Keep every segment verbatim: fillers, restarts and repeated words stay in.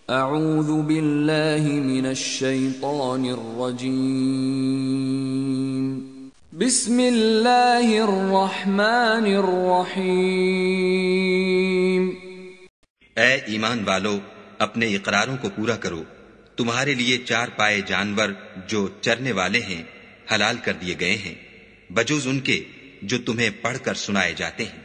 اعوذ باللہ من الشیطان الرجیم بسم اللہ الرحمن الرحیم۔ اے ایمان والو، اپنے اقراروں کو پورا کرو۔ تمہارے لیے چار پائے جانور جو چرنے والے ہیں حلال کر دیے گئے ہیں، بجوز ان کے جو تمہیں پڑھ کر سنائے جاتے ہیں،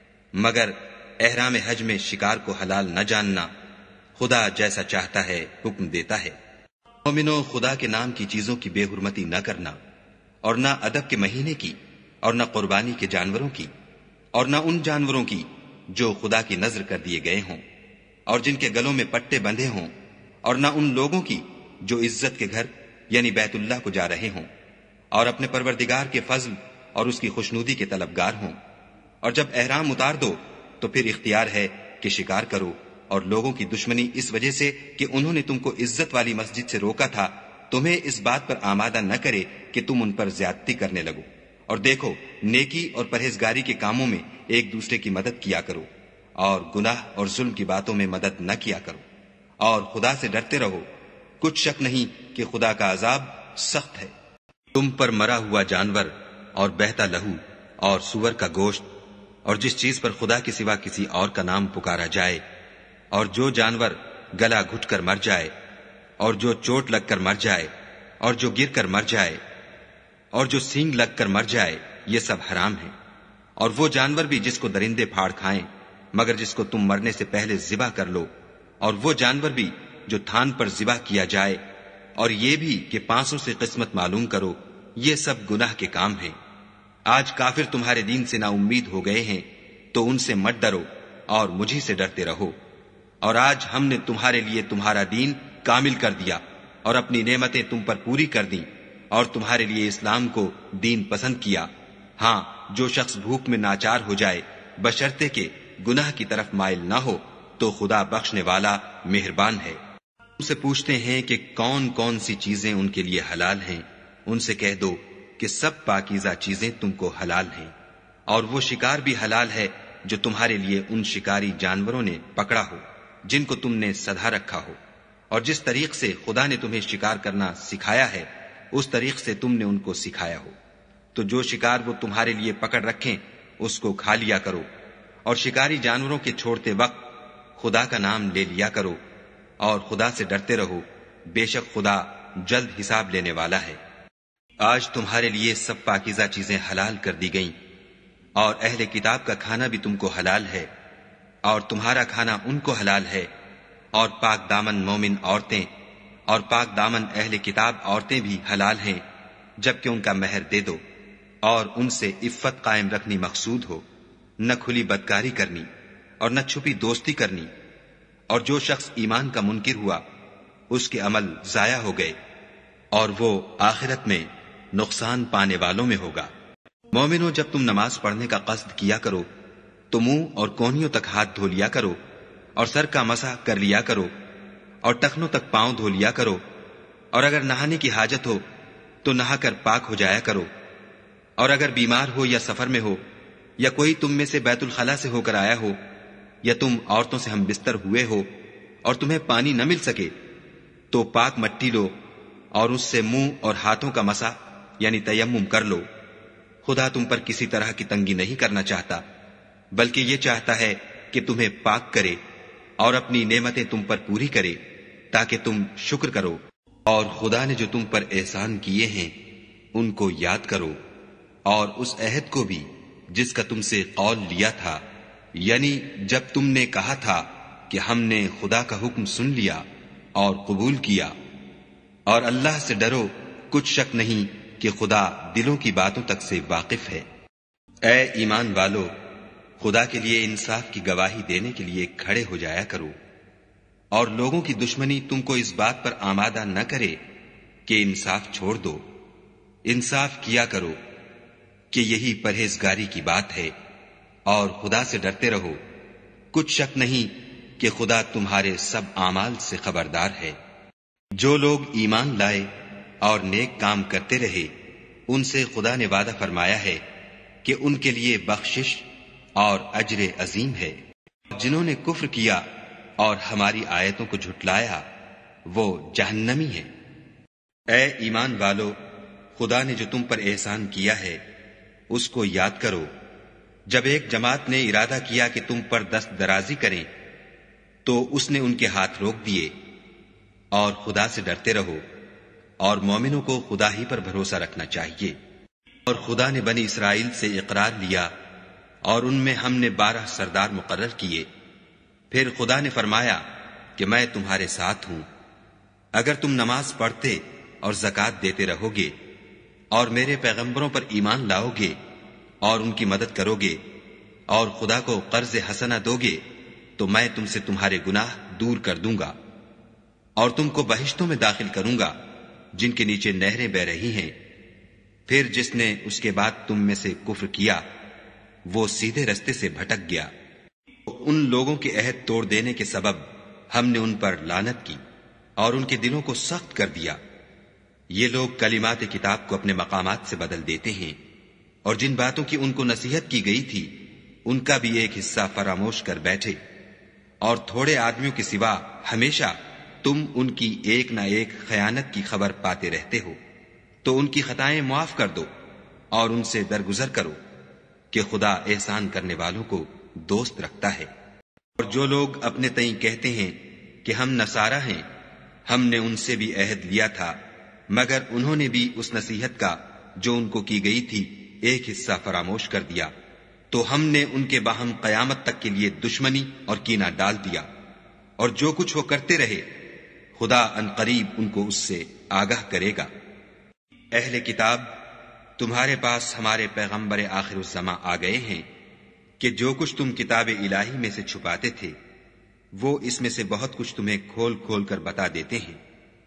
مگر احرام حج میں شکار کو حلال نہ جاننا، خدا جیسا چاہتا ہے حکم دیتا ہے۔ مومنو، خدا کے نام کی چیزوں کی بے حرمتی نہ کرنا، اور نہ ادب کے مہینے کی، اور نہ قربانی کے جانوروں کی، اور نہ ان جانوروں کی جو خدا کی نذر کر دیے گئے ہوں اور جن کے گلوں میں پٹے بندھے ہوں، اور نہ ان لوگوں کی جو عزت کے گھر یعنی بیت اللہ کو جا رہے ہوں اور اپنے پروردگار کے فضل اور اس کی خوشنودی کے طلبگار ہوں۔ اور جب احرام اتار دو تو پھر اختیار ہے کہ شکار کرو، اور لوگوں کی دشمنی اس وجہ سے کہ انہوں نے تم کو عزت والی مسجد سے روکا تھا تمہیں اس بات پر آمادہ نہ کرے کہ تم ان پر زیادتی کرنے لگو۔ اور دیکھو، نیکی اور پرہیزگاری کے کاموں میں ایک دوسرے کی مدد کیا کرو، اور گناہ اور ظلم کی باتوں میں مدد نہ کیا کرو، اور خدا سے ڈرتے رہو۔ کچھ شک نہیں کہ خدا کا عذاب سخت ہے۔ تم پر مرا ہوا جانور اور بہتا لہو اور سور کا گوشت اور جس چیز پر خدا کے سوا کسی اور کا نام پکارا جائے، اور جو جانور گلا گھٹ کر مر جائے، اور جو چوٹ لگ کر مر جائے، اور جو گر کر مر جائے، اور جو سینگ لگ کر مر جائے، یہ سب حرام ہیں۔ اور وہ جانور بھی جس کو درندے پھاڑ کھائیں مگر جس کو تم مرنے سے پہلے ذبح کر لو، اور وہ جانور بھی جو تھان پر ذبح کیا جائے، اور یہ بھی کہ پانسوں سے قسمت معلوم کرو، یہ سب گناہ کے کام ہیں۔ آج کافر تمہارے دین سے نا امید ہو گئے ہیں تو ان سے مت ڈرو اور مجھی سے ڈرتے رہو۔ اور آج ہم نے تمہارے لیے تمہارا دین کامل کر دیا اور اپنی نعمتیں تم پر پوری کر دیں اور تمہارے لیے اسلام کو دین پسند کیا۔ ہاں، جو شخص بھوک میں ناچار ہو جائے بشرطے کہ گناہ کی طرف مائل نہ ہو تو خدا بخشنے والا مہربان ہے۔ ان سے پوچھتے ہیں کہ کون کون سی چیزیں ان کے لیے حلال ہیں، ان سے کہہ دو کہ سب پاکیزہ چیزیں تم کو حلال ہیں، اور وہ شکار بھی حلال ہے جو تمہارے لیے ان شکاری جانوروں نے پکڑا ہو جن کو تم نے سدھا رکھا ہو، اور جس طریق سے خدا نے تمہیں شکار کرنا سکھایا ہے اس طریق سے تم نے ان کو سکھایا ہو۔ تو جو شکار وہ تمہارے لیے پکڑ رکھیں اس کو کھا لیا کرو، اور شکاری جانوروں کے چھوڑتے وقت خدا کا نام لے لیا کرو، اور خدا سے ڈرتے رہو، بے شک خدا جلد حساب لینے والا ہے۔ آج تمہارے لیے سب پاکیزہ چیزیں حلال کر دی گئیں، اور اہل کتاب کا کھانا بھی تم کو حلال ہے، اور تمہارا کھانا ان کو حلال ہے، اور پاک دامن مومن عورتیں اور پاک دامن اہل کتاب عورتیں بھی حلال ہیں جبکہ ان کا مہر دے دو، اور ان سے عفت قائم رکھنی مقصود ہو، نہ کھلی بدکاری کرنی اور نہ چھپی دوستی کرنی۔ اور جو شخص ایمان کا منکر ہوا اس کے عمل ضائع ہو گئے اور وہ آخرت میں نقصان پانے والوں میں ہوگا۔ مومنو، جب تم نماز پڑھنے کا قصد کیا کرو تو منہ اور کونیوں تک ہاتھ دھو لیا کرو، اور سر کا مسح کر لیا کرو، اور ٹخنوں تک پاؤں دھو لیا کرو، اور اگر نہانے کی حاجت ہو تو نہا کر پاک ہو جایا کرو، اور اگر بیمار ہو یا سفر میں ہو یا کوئی تم میں سے بیت الخلا سے ہو کر آیا ہو یا تم عورتوں سے ہم بستر ہوئے ہو اور تمہیں پانی نہ مل سکے تو پاک مٹی لو اور اس سے منہ اور ہاتھوں کا مسح یعنی تیمم کر لو۔ خدا تم پر کسی طرح کی تنگی نہیں کرنا چاہتا، بلکہ یہ چاہتا ہے کہ تمہیں پاک کرے اور اپنی نعمتیں تم پر پوری کرے تاکہ تم شکر کرو، اور خدا نے جو تم پر احسان کیے ہیں ان کو یاد کرو، اور اس عہد کو بھی جس کا تم سے قول لیا تھا، یعنی جب تم نے کہا تھا کہ ہم نے خدا کا حکم سن لیا اور قبول کیا۔ اور اللہ سے ڈرو، کچھ شک نہیں کہ خدا دلوں کی باتوں تک سے واقف ہے۔ اے ایمان والو، خدا کے لیے انصاف کی گواہی دینے کے لیے کھڑے ہو جایا کرو، اور لوگوں کی دشمنی تم کو اس بات پر آمادہ نہ کرے کہ انصاف چھوڑ دو۔ انصاف کیا کرو کہ یہی پرہیزگاری کی بات ہے، اور خدا سے ڈرتے رہو، کچھ شک نہیں کہ خدا تمہارے سب اعمال سے خبردار ہے۔ جو لوگ ایمان لائے اور نیک کام کرتے رہے ان سے خدا نے وعدہ فرمایا ہے کہ ان کے لیے بخشش اور اجر عظیم ہے۔ جنہوں نے کفر کیا اور ہماری آیتوں کو جھٹلایا وہ جہنمی ہے۔ اے ایمان والو، خدا نے جو تم پر احسان کیا ہے اس کو یاد کرو۔ جب ایک جماعت نے ارادہ کیا کہ تم پر دست درازی کریں تو اس نے ان کے ہاتھ روک دیے، اور خدا سے ڈرتے رہو، اور مومنوں کو خدا ہی پر بھروسہ رکھنا چاہیے۔ اور خدا نے بنی اسرائیل سے اقرار لیا اور ان میں ہم نے بارہ سردار مقرر کیے۔ پھر خدا نے فرمایا کہ میں تمہارے ساتھ ہوں، اگر تم نماز پڑھتے اور زکوٰۃ دیتے رہو گے اور میرے پیغمبروں پر ایمان لاؤ گے اور ان کی مدد کرو گے اور خدا کو قرض حسنہ دو گے تو میں تم سے تمہارے گناہ دور کر دوں گا اور تم کو بہشتوں میں داخل کروں گا جن کے نیچے نہریں بہ رہی ہیں۔ پھر جس نے اس کے بعد تم میں سے کفر کیا وہ سیدھے رستے سے بھٹک گیا۔ ان لوگوں کے عہد توڑ دینے کے سبب ہم نے ان پر لعنت کی اور ان کے دلوں کو سخت کر دیا۔ یہ لوگ کلمات کتاب کو اپنے مقامات سے بدل دیتے ہیں، اور جن باتوں کی ان کو نصیحت کی گئی تھی ان کا بھی ایک حصہ فراموش کر بیٹھے، اور تھوڑے آدمیوں کے سوا ہمیشہ تم ان کی ایک نہ ایک خیانت کی خبر پاتے رہتے ہو۔ تو ان کی خطائیں معاف کر دو اور ان سے درگزر کرو کہ خدا احسان کرنے والوں کو دوست رکھتا ہے۔ اور جو لوگ اپنے تئیں کہتے ہیں کہ ہم نصارہ ہیں، ہم نے ان سے بھی عہد لیا تھا، مگر انہوں نے بھی اس نصیحت کا جو ان کو کی گئی تھی ایک حصہ فراموش کر دیا، تو ہم نے ان کے باہم قیامت تک کے لیے دشمنی اور کینہ ڈال دیا۔ اور جو کچھ وہ کرتے رہے خدا ان قریب ان کو اس سے آگاہ کرے گا۔ اہل کتاب، تمہارے پاس ہمارے پیغمبر آخر الزماں آ گئے ہیں کہ جو کچھ تم کتاب الہی میں سے چھپاتے تھے وہ اس میں سے بہت کچھ تمہیں کھول کھول کر بتا دیتے ہیں،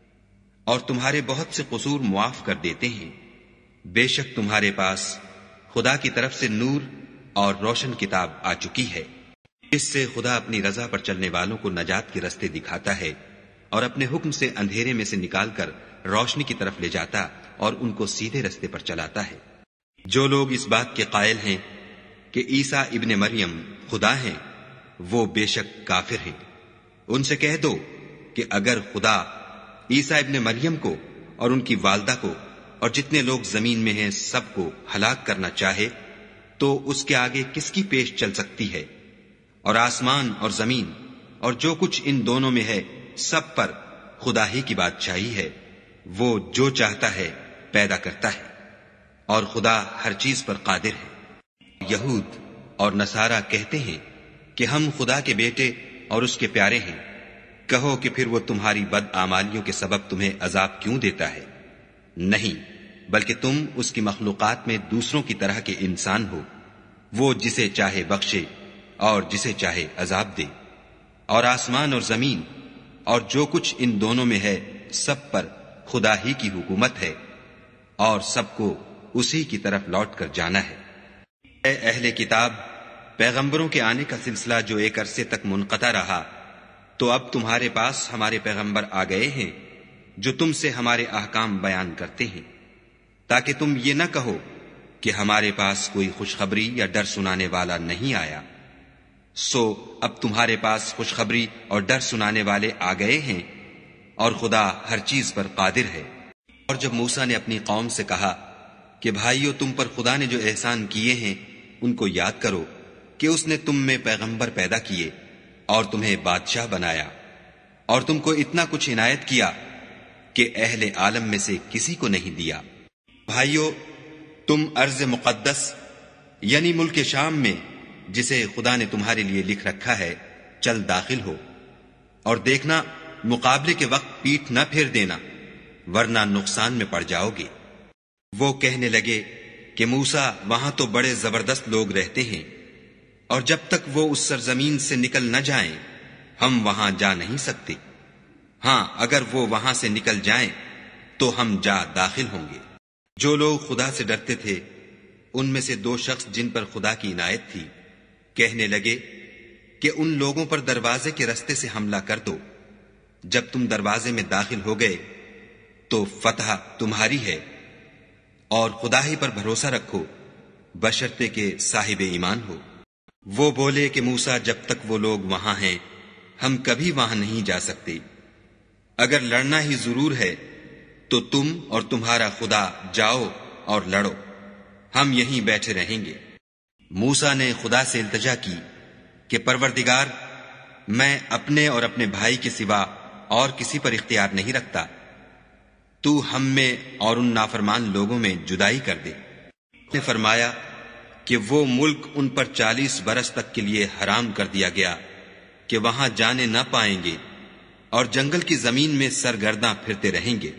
اور تمہارے بہت سے قصور معاف کر دیتے ہیں۔ بے شک تمہارے پاس خدا کی طرف سے نور اور روشن کتاب آ چکی ہے، اس سے خدا اپنی رضا پر چلنے والوں کو نجات کے رستے دکھاتا ہے اور اپنے حکم سے اندھیرے میں سے نکال کر روشنی کی طرف لے جاتا اور ان کو سیدھے رستے پر چلاتا ہے۔ جو لوگ اس بات کے قائل ہیں کہ عیسیٰ ابن مریم خدا ہیں وہ بے شک کافر ہیں۔ ان سے کہہ دو کہ اگر خدا عیسیٰ ابن مریم کو اور ان کی والدہ کو اور جتنے لوگ زمین میں ہیں سب کو ہلاک کرنا چاہے تو اس کے آگے کس کی پیش چل سکتی ہے؟ اور آسمان اور زمین اور جو کچھ ان دونوں میں ہے سب پر خدا ہی کی بادشاہی ہے، وہ جو چاہتا ہے پیدا کرتا ہے، اور خدا ہر چیز پر قادر ہے۔ یہود اور نصارہ کہتے ہیں کہ ہم خدا کے بیٹے اور اس کے پیارے ہیں۔ کہو کہ پھر وہ تمہاری بد اعمالیوں کے سبب تمہیں عذاب کیوں دیتا ہے؟ نہیں، بلکہ تم اس کی مخلوقات میں دوسروں کی طرح کے انسان ہو، وہ جسے چاہے بخشے اور جسے چاہے عذاب دے۔ اور آسمان اور زمین اور جو کچھ ان دونوں میں ہے سب پر خدا ہی کی حکومت ہے، اور سب کو اسی کی طرف لوٹ کر جانا ہے۔ اے اہل کتاب، پیغمبروں کے آنے کا سلسلہ جو ایک عرصے تک منقطع رہا، تو اب تمہارے پاس ہمارے پیغمبر آ گئے ہیں جو تم سے ہمارے احکام بیان کرتے ہیں، تاکہ تم یہ نہ کہو کہ ہمارے پاس کوئی خوشخبری یا ڈر سنانے والا نہیں آیا۔ سو اب تمہارے پاس خوشخبری اور ڈر سنانے والے آ گئے ہیں، اور خدا ہر چیز پر قادر ہے۔ اور جب موسیٰ نے اپنی قوم سے کہا کہ بھائیو، تم پر خدا نے جو احسان کیے ہیں ان کو یاد کرو کہ اس نے تم میں پیغمبر پیدا کیے اور تمہیں بادشاہ بنایا، اور تم کو اتنا کچھ عنایت کیا کہ اہل عالم میں سے کسی کو نہیں دیا۔ بھائیو، تم ارض مقدس یعنی ملک شام میں جسے خدا نے تمہارے لیے لکھ رکھا ہے چل داخل ہو، اور دیکھنا مقابلے کے وقت پیٹھ نہ پھیر دینا ورنہ نقصان میں پڑ جاؤ گے۔ وہ کہنے لگے کہ موسیٰ، وہاں تو بڑے زبردست لوگ رہتے ہیں، اور جب تک وہ اس سرزمین سے نکل نہ جائیں ہم وہاں جا نہیں سکتے۔ ہاں، اگر وہ وہاں سے نکل جائیں تو ہم جا داخل ہوں گے۔ جو لوگ خدا سے ڈرتے تھے ان میں سے دو شخص جن پر خدا کی عنایت تھی کہنے لگے کہ ان لوگوں پر دروازے کے رستے سے حملہ کر دو۔ جب تم دروازے میں داخل ہو گئے تو فتح تمہاری ہے، اور خدا ہی پر بھروسہ رکھو بشرطے کہ صاحب ایمان ہو۔ وہ بولے کہ موسیٰ، جب تک وہ لوگ وہاں ہیں ہم کبھی وہاں نہیں جا سکتے۔ اگر لڑنا ہی ضرور ہے تو تم اور تمہارا خدا جاؤ اور لڑو، ہم یہیں بیٹھے رہیں گے۔ موسیٰ نے خدا سے التجا کی کہ پروردگار، میں اپنے اور اپنے بھائی کے سوا اور کسی پر اختیار نہیں رکھتا، تو ہم میں اور ان نافرمان لوگوں میں جدائی کر دے۔ اس نے فرمایا کہ وہ ملک ان پر چالیس برس تک کے لیے حرام کر دیا گیا کہ وہاں جانے نہ پائیں گے، اور جنگل کی زمین میں سرگرداں پھرتے رہیں گے۔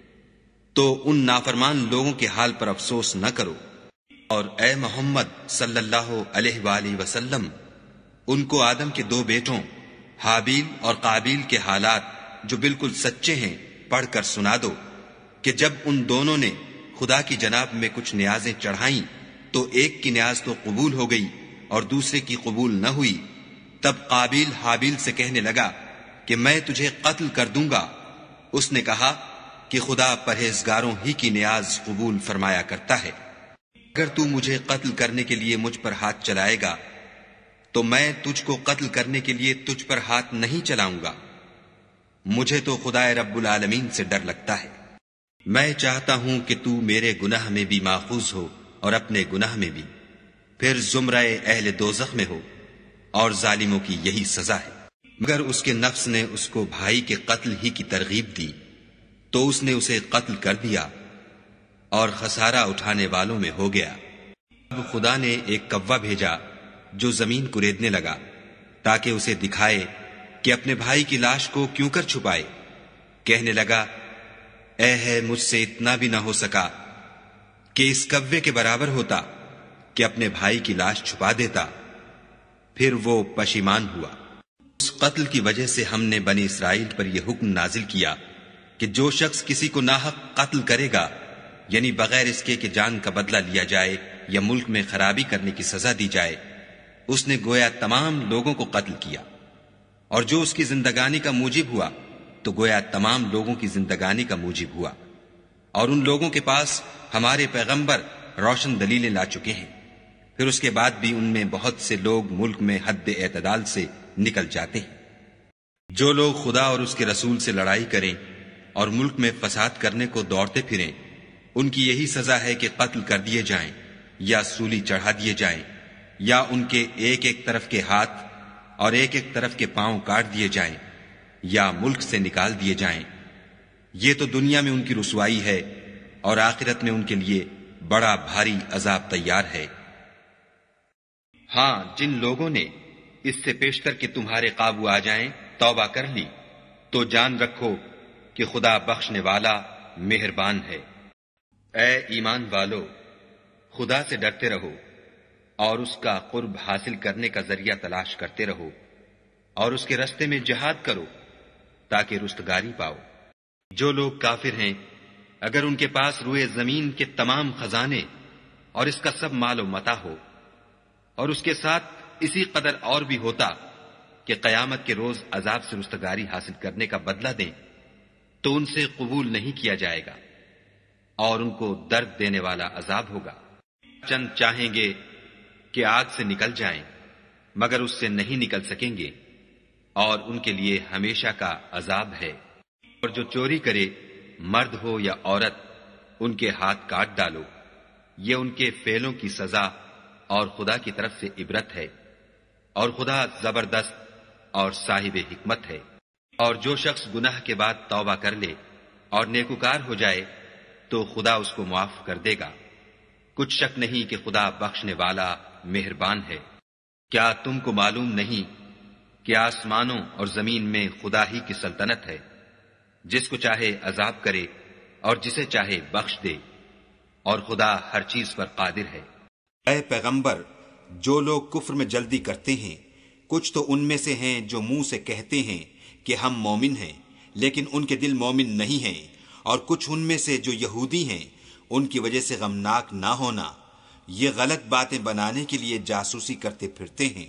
تو ان نافرمان لوگوں کے حال پر افسوس نہ کرو، اور اے محمد صلی اللہ علیہ وآلہ وسلم ان کو آدم کے دو بیٹوں حابیل اور قابیل کے حالات جو بالکل سچے ہیں پڑھ کر سنا دو کہ جب ان دونوں نے خدا کی جناب میں کچھ نیازیں چڑھائیں تو ایک کی نیاز تو قبول ہو گئی اور دوسرے کی قبول نہ ہوئی۔ تب قابیل حابیل سے کہنے لگا کہ میں تجھے قتل کر دوں گا۔ اس نے کہا کہ خدا پرہیزگاروں ہی کی نیاز قبول فرمایا کرتا ہے۔ اگر تو مجھے قتل کرنے کے لیے مجھ پر ہاتھ چلائے گا تو میں تجھ کو قتل کرنے کے لیے تجھ پر ہاتھ نہیں چلاؤں گا۔ مجھے تو خدا رب العالمین سے ڈر لگتا ہے۔ میں چاہتا ہوں کہ تو میرے گناہ میں بھی ماخوذ ہو اور اپنے گناہ میں بھی، پھر زمرہ اہل دوزخ میں ہو، اور ظالموں کی یہی سزا ہے۔ مگر اس کے نفس نے اس کو بھائی کے قتل ہی کی ترغیب دی تو اس نے اسے قتل کر دیا اور خسارہ اٹھانے والوں میں ہو گیا۔ اب خدا نے ایک کوا بھیجا جو زمین کریدنے لگا تاکہ اسے دکھائے کہ اپنے بھائی کی لاش کو کیوں کر چھپائے۔ کہنے لگا، اے ہے مجھ سے اتنا بھی نہ ہو سکا کہ اس کوے کے برابر ہوتا کہ اپنے بھائی کی لاش چھپا دیتا۔ پھر وہ پشیمان ہوا۔ اس قتل کی وجہ سے ہم نے بنی اسرائیل پر یہ حکم نازل کیا کہ جو شخص کسی کو ناحق قتل کرے گا، یعنی بغیر اس کے کہ جان کا بدلہ لیا جائے یا ملک میں خرابی کرنے کی سزا دی جائے، اس نے گویا تمام لوگوں کو قتل کیا، اور جو اس کی زندگانی کا موجب ہوا تو گویا تمام لوگوں کی زندگانی کا موجب ہوا۔ اور ان لوگوں کے پاس ہمارے پیغمبر روشن دلیلیں لا چکے ہیں، پھر اس کے بعد بھی ان میں بہت سے لوگ ملک میں حد اعتدال سے نکل جاتے ہیں۔ جو لوگ خدا اور اس کے رسول سے لڑائی کریں اور ملک میں فساد کرنے کو دوڑتے پھریں، ان کی یہی سزا ہے کہ قتل کر دیے جائیں یا سولی چڑھا دیے جائیں، یا ان کے ایک ایک طرف کے ہاتھ اور ایک ایک طرف کے پاؤں کاٹ دیے جائیں، یا ملک سے نکال دیے جائیں۔ یہ تو دنیا میں ان کی رسوائی ہے، اور آخرت میں ان کے لیے بڑا بھاری عذاب تیار ہے۔ ہاں، جن لوگوں نے اس سے پیشتر کہ تمہارے قابو آ جائیں توبہ کر لی تو جان رکھو کہ خدا بخشنے والا مہربان ہے۔ اے ایمان والو، خدا سے ڈرتے رہو اور اس کا قرب حاصل کرنے کا ذریعہ تلاش کرتے رہو، اور اس کے رستے میں جہاد کرو تاکہ رستگاری پاؤ۔ جو لوگ کافر ہیں، اگر ان کے پاس روئے زمین کے تمام خزانے اور اس کا سب مال و متاع ہو، اور اس کے ساتھ اسی قدر اور بھی ہوتا کہ قیامت کے روز عذاب سے رستگاری حاصل کرنے کا بدلہ دیں، تو ان سے قبول نہیں کیا جائے گا، اور ان کو درد دینے والا عذاب ہوگا۔ چند چاہیں گے کہ آگ سے نکل جائیں، مگر اس سے نہیں نکل سکیں گے، اور ان کے لیے ہمیشہ کا عذاب ہے۔ اور جو چوری کرے، مرد ہو یا عورت، ان کے ہاتھ کاٹ ڈالو، یہ ان کے فعلوں کی سزا اور خدا کی طرف سے عبرت ہے، اور خدا زبردست اور صاحب حکمت ہے۔ اور جو شخص گناہ کے بعد توبہ کر لے اور نیکوکار ہو جائے تو خدا اس کو معاف کر دے گا۔ کچھ شک نہیں کہ خدا بخشنے والا مہربان ہے۔ کیا تم کو معلوم نہیں کہ آسمانوں اور زمین میں خدا ہی کی سلطنت ہے، جس کو چاہے عذاب کرے اور جسے چاہے بخش دے، اور خدا ہر چیز پر قادر ہے۔ اے پیغمبر، جو لوگ کفر میں جلدی کرتے ہیں، کچھ تو ان میں سے ہیں جو منہ سے کہتے ہیں کہ ہم مومن ہیں، لیکن ان کے دل مومن نہیں ہیں، اور کچھ ان میں سے جو یہودی ہیں، ان کی وجہ سے غمناک نہ ہونا، یہ غلط باتیں بنانے کے لیے جاسوسی کرتے پھرتے ہیں،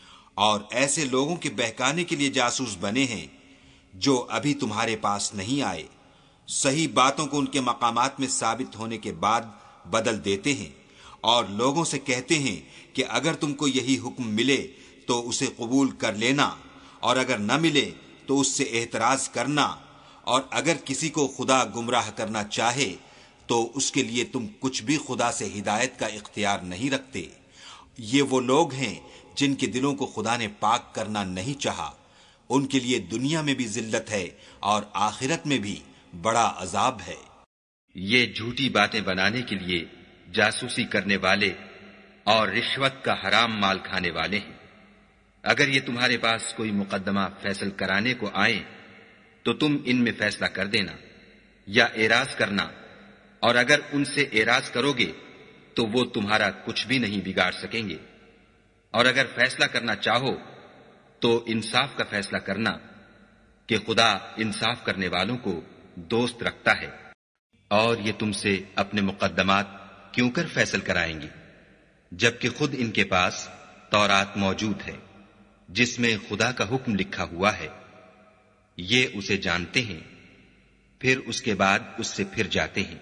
اور ایسے لوگوں کے بہکانے کے لیے جاسوس بنے ہیں جو ابھی تمہارے پاس نہیں آئے، صحیح باتوں کو ان کے مقامات میں ثابت ہونے کے بعد بدل دیتے ہیں، اور لوگوں سے کہتے ہیں کہ اگر تم کو یہی حکم ملے تو اسے قبول کر لینا، اور اگر نہ ملے تو اس سے اعتراض کرنا، اور اگر کسی کو خدا گمراہ کرنا چاہے تو اس کے لیے تم کچھ بھی خدا سے ہدایت کا اختیار نہیں رکھتے۔ یہ وہ لوگ ہیں جن کے دلوں کو خدا نے پاک کرنا نہیں چاہا، ان کے لیے دنیا میں بھی ذلت ہے اور آخرت میں بھی بڑا عذاب ہے۔ یہ جھوٹی باتیں بنانے کے لیے جاسوسی کرنے والے اور رشوت کا حرام مال کھانے والے ہیں۔ اگر یہ تمہارے پاس کوئی مقدمہ فیصل کرانے کو آئیں تو تم ان میں فیصلہ کر دینا یا اعراض کرنا، اور اگر ان سے اعراض کرو گے تو وہ تمہارا کچھ بھی نہیں بگاڑ سکیں گے، اور اگر فیصلہ کرنا چاہو تو انصاف کا فیصلہ کرنا کہ خدا انصاف کرنے والوں کو دوست رکھتا ہے۔ اور یہ تم سے اپنے مقدمات کیوں کر فیصل کرائیں گے جبکہ خود ان کے پاس تورات موجود ہے جس میں خدا کا حکم لکھا ہوا ہے۔ یہ اسے جانتے ہیں، پھر اس کے بعد اس سے پھر جاتے ہیں،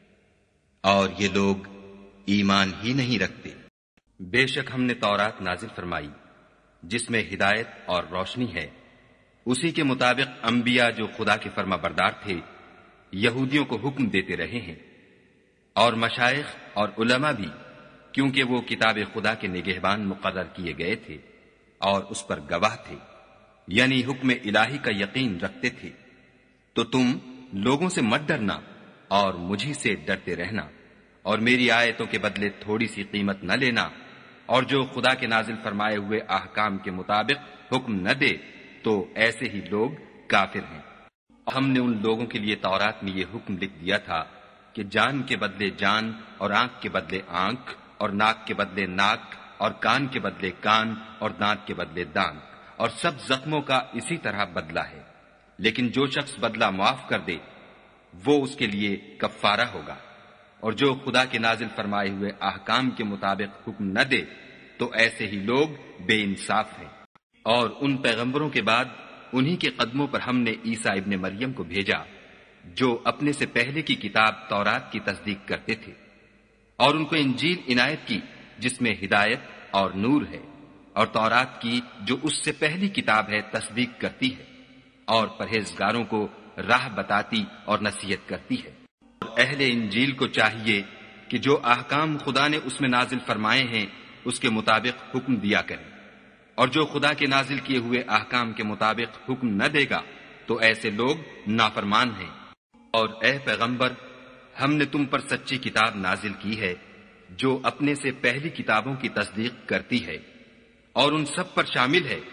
اور یہ لوگ ایمان ہی نہیں رکھتے۔ بے شک ہم نے تورات نازل فرمائی جس میں ہدایت اور روشنی ہے، اسی کے مطابق انبیاء جو خدا کے فرما بردار تھے یہودیوں کو حکم دیتے رہے ہیں، اور مشائخ اور علماء بھی، کیونکہ وہ کتاب خدا کے نگہبان مقرر کیے گئے تھے اور اس پر گواہ تھے، یعنی حکم الہی کا یقین رکھتے تھے۔ تو تم لوگوں سے مت ڈرنا اور مجھی سے ڈرتے رہنا، اور میری آیتوں کے بدلے تھوڑی سی قیمت نہ لینا، اور جو خدا کے نازل فرمائے ہوئے احکام کے مطابق حکم نہ دے تو ایسے ہی لوگ کافر ہیں۔ ہم نے ان لوگوں کے لیے تورات میں یہ حکم لکھ دیا تھا کہ جان کے بدلے جان، اور آنکھ کے بدلے آنکھ، اور ناک کے بدلے ناک، اور کان کے بدلے کان، اور دانت کے بدلے دانت، اور سب زخموں کا اسی طرح بدلہ ہے، لیکن جو شخص بدلہ معاف کر دے وہ اس کے لیے کفارہ ہوگا، اور جو خدا کے نازل فرمائے ہوئے احکام کے مطابق حکم نہ دے تو ایسے ہی لوگ بے انصاف ہیں۔ اور ان پیغمبروں کے بعد انہی کے قدموں پر ہم نے عیسیٰ ابن مریم کو بھیجا جو اپنے سے پہلے کی کتاب تورات کی تصدیق کرتے تھے، اور ان کو انجیل عنایت کی جس میں ہدایت اور نور ہے، اور تورات کی جو اس سے پہلی کتاب ہے تصدیق کرتی ہے، اور پرہیزگاروں کو راہ بتاتی اور نصیحت کرتی ہے۔ اور اہل انجیل کو چاہیے کہ جو احکام خدا نے اس میں نازل فرمائے ہیں اس کے مطابق حکم دیا کریں، اور جو خدا کے نازل کیے ہوئے احکام کے مطابق حکم نہ دے گا تو ایسے لوگ نافرمان ہیں۔ اور اے پیغمبر، ہم نے تم پر سچی کتاب نازل کی ہے جو اپنے سے پہلی کتابوں کی تصدیق کرتی ہے اور ان سب پر شامل ہے،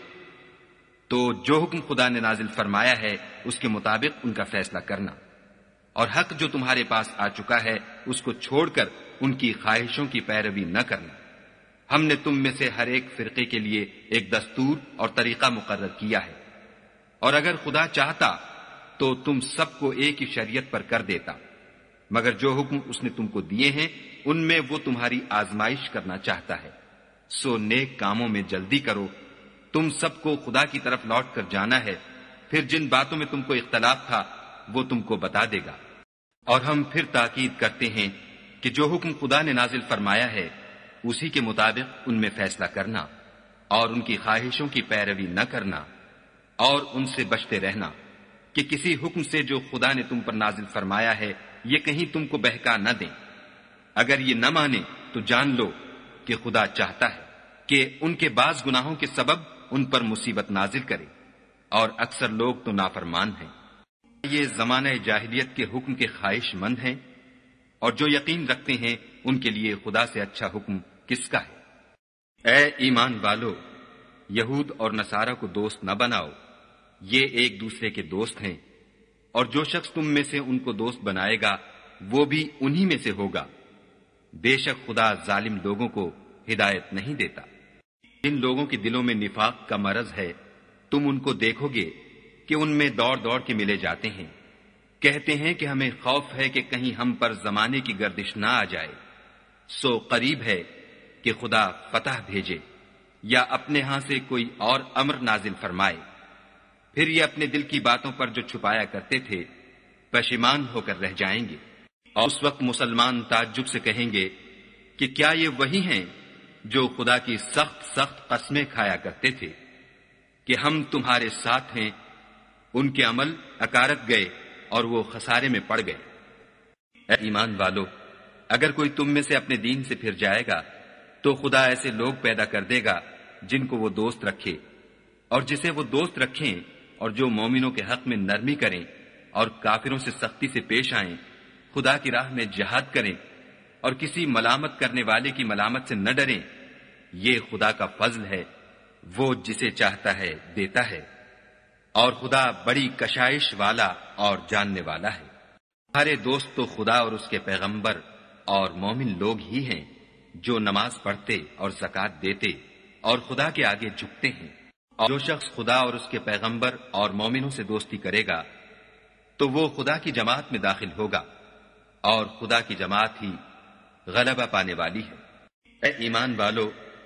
تو جو حکم خدا نے نازل فرمایا ہے اس کے مطابق ان کا فیصلہ کرنا، اور حق جو تمہارے پاس آ چکا ہے اس کو چھوڑ کر ان کی خواہشوں کی پیروی نہ کرنا۔ ہم نے تم میں سے ہر ایک فرقے کے لیے ایک دستور اور طریقہ مقرر کیا ہے، اور اگر خدا چاہتا تو تم سب کو ایک ہی شریعت پر کر دیتا، مگر جو حکم اس نے تم کو دیے ہیں ان میں وہ تمہاری آزمائش کرنا چاہتا ہے، سو نیک کاموں میں جلدی کرو۔ تم سب کو خدا کی طرف لوٹ کر جانا ہے، پھر جن باتوں میں تم کو اختلاف تھا وہ تم کو بتا دے گا۔ اور ہم پھر تاکید کرتے ہیں کہ جو حکم خدا نے نازل فرمایا ہے اسی کے مطابق ان میں فیصلہ کرنا، اور ان کی خواہشوں کی پیروی نہ کرنا، اور ان سے بچتے رہنا کہ کسی حکم سے جو خدا نے تم پر نازل فرمایا ہے یہ کہیں تم کو بہکا نہ دیں۔ اگر یہ نہ مانے تو جان لو کہ خدا چاہتا ہے کہ ان کے بعض گناہوں کے سبب ان پر مصیبت نازل کرے، اور اکثر لوگ تو نافرمان ہیں۔ یہ زمانہ جاہلیت کے حکم کے خواہش مند ہیں، اور جو یقین رکھتے ہیں ان کے لیے خدا سے اچھا حکم کس کا ہے؟ اے ایمان والو، یہود اور نصارہ کو دوست نہ بناؤ، یہ ایک دوسرے کے دوست ہیں، اور جو شخص تم میں سے ان کو دوست بنائے گا وہ بھی انہی میں سے ہوگا۔ بے شک خدا ظالم لوگوں کو ہدایت نہیں دیتا۔ جن لوگوں کے دلوں میں نفاق کا مرض ہے تم ان کو دیکھو گے کہ ان میں دوڑ دوڑ کے ملے جاتے ہیں، کہتے ہیں کہ ہمیں خوف ہے کہ کہیں ہم پر زمانے کی گردش نہ آ جائے، سو قریب ہے کہ خدا فتح بھیجے یا اپنے ہاں سے کوئی اور امر نازل فرمائے، پھر یہ اپنے دل کی باتوں پر جو چھپایا کرتے تھے پشیمان ہو کر رہ جائیں گے۔ اور اس وقت مسلمان تعجب سے کہیں گے کہ کیا یہ وہی ہیں جو خدا کی سخت سخت قسمیں کھایا کرتے تھے کہ ہم تمہارے ساتھ ہیں، ان کے عمل اکارت گئے اور وہ خسارے میں پڑ گئے۔ اے ایمان والو، اگر کوئی تم میں سے اپنے دین سے پھر جائے گا تو خدا ایسے لوگ پیدا کر دے گا جن کو وہ دوست رکھے، اور جسے وہ دوست رکھیں، اور جو مومنوں کے حق میں نرمی کریں اور کافروں سے سختی سے پیش آئیں، خدا کی راہ میں جہاد کریں اور کسی ملامت کرنے والے کی ملامت سے نہ ڈریں۔ یہ خدا کا فضل ہے، وہ جسے چاہتا ہے دیتا ہے، اور خدا بڑی کشائش والا اور جاننے والا ہے۔ ہمارے دوست تو خدا اور اس کے پیغمبر اور مومن لوگ ہی ہیں جو نماز پڑھتے اور زکوٰۃ دیتے اور خدا کے آگے جھکتے ہیں۔ اور جو شخص خدا اور اس کے پیغمبر اور مومنوں سے دوستی کرے گا تو وہ خدا کی جماعت میں داخل ہوگا، اور خدا کی جماعت ہی غلبہ پانے والی ہے۔ اے ایمان والو،